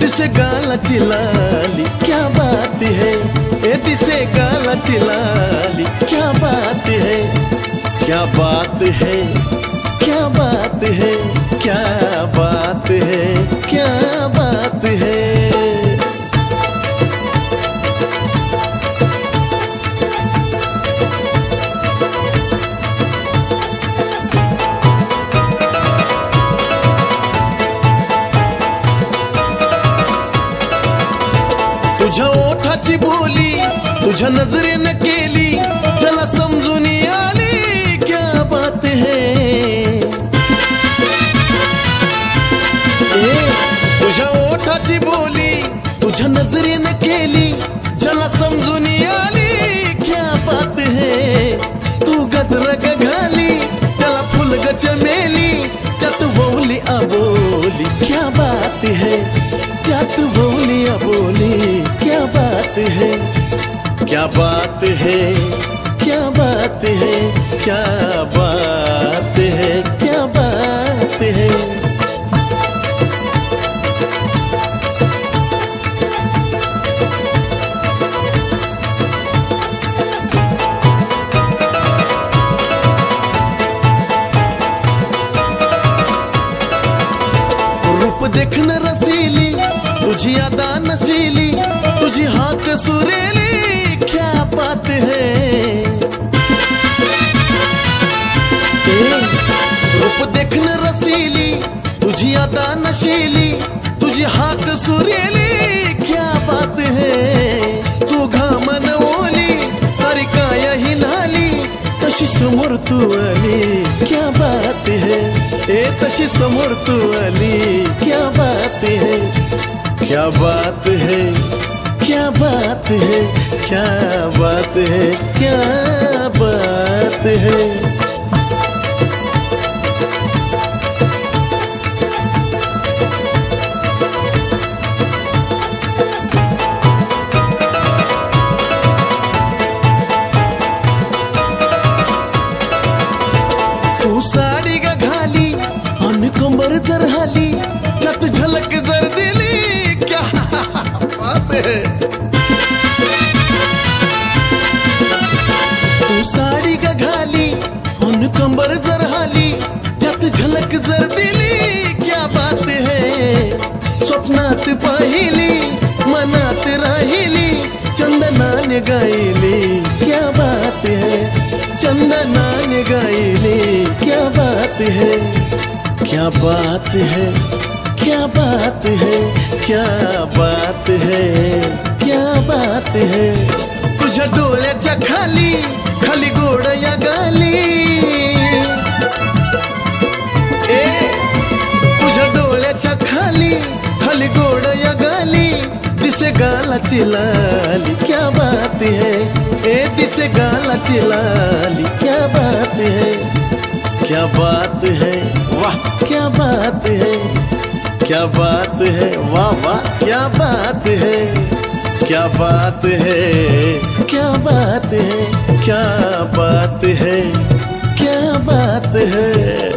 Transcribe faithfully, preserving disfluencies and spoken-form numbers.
दिसे गाला चिलाली क्या बात है, ए दिसे गाला चिलाली क्या बात है, क्या बात है, क्या बात है, क्या बात है, क्या बात है। तुझ्या ओठाची बोली तुझ्या नजरेनं केली, चला समजून आली क्या बात है, ए तुझ्या ओठाची बोली तुझ्या नजरेनं केली, चला समजून आली क्या बात है। तू गजरा घाली त्याला फुलग चमेली, त्यात वौली अबोली क्या बात है, त्यात वौली अबोली क्या बात है, क्या बात है, क्या बात है, क्या बात है, क्या बात है। रूप देखणं रसीली तुझी अदा नशीली, तुझी हाक सुरेली क्या बात है, रूप देखणं रसीली तुझी अदा नशीली, तुझी हाक सुरेली क्या बात है। तू घामन ओली सारी काय हिलाली, तशी समोर तू आली क्या बात है, ए तशी समोर तू आली क्या बात है, क्या बात है, क्या बात है, क्या बात है, क्या बात है। तू साडी ग घाली अन कंबर जर हाली, त्यात झलक जर दिली क्या बात है। तू साडी ग घाली अन कंबर जर हाली, त्यात झलक जर दिली क्या बात है। स्वप्नात पाहिली मनात राहिली, चंदनाने गायली क्या बात है, चंदनाने गायली क्या बात है, क्या बात है, क्या बात है, क्या बात है, क्या बात है। तुझ्या डोळ्याच्या खाली खाली गोड या गाली, ए तुझ्या डोळ्याच्या खाली खाली गोड या गाली, दिसे गाला चिलाली क्या बात है, ए दिसे गाला चिलाली क्या बात है, क्या बात है, वाह क्या बात है, क्या बात है, वाह वाह क्या बात है, क्या बात है, क्या बात है, क्या बात है, क्या बात है।